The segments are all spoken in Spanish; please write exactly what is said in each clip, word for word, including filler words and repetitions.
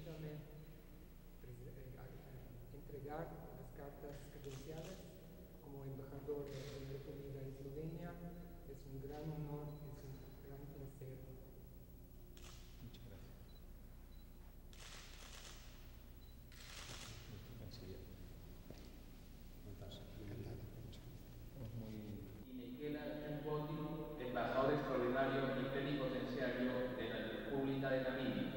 permítame prese- eh, a- a- entregar las cartas credenciales como embajador de la República de Eslovenia. Es un gran honor, es un gran placer. Muchas gracias. Nuestro canciller. Estamos muy... Y Michela Giumboti, embajador extraordinario y plenipotenciario de la República de Namibia.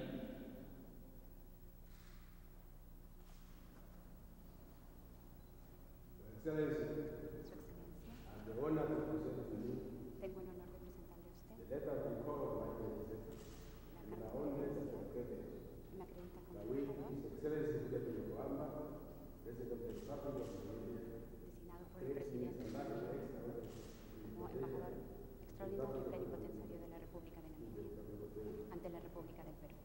Excelência, Su Excelencia, a the honor to present to you tengo el honor de presentarle a usted the letter of recall of my Majesty la in carta my de own name credencial as credit, que me acredita como by which embajador, His Excellency President Obama, President of the Republic of Namibia, designado por el takes me presidente as ambassador extraordinary como embajador extraordinario y plenipotenciario de la República de Namibia ante la República del Perú.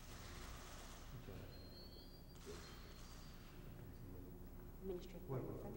Muchas gracias. Ministry of Bueno, Foreign Affairs.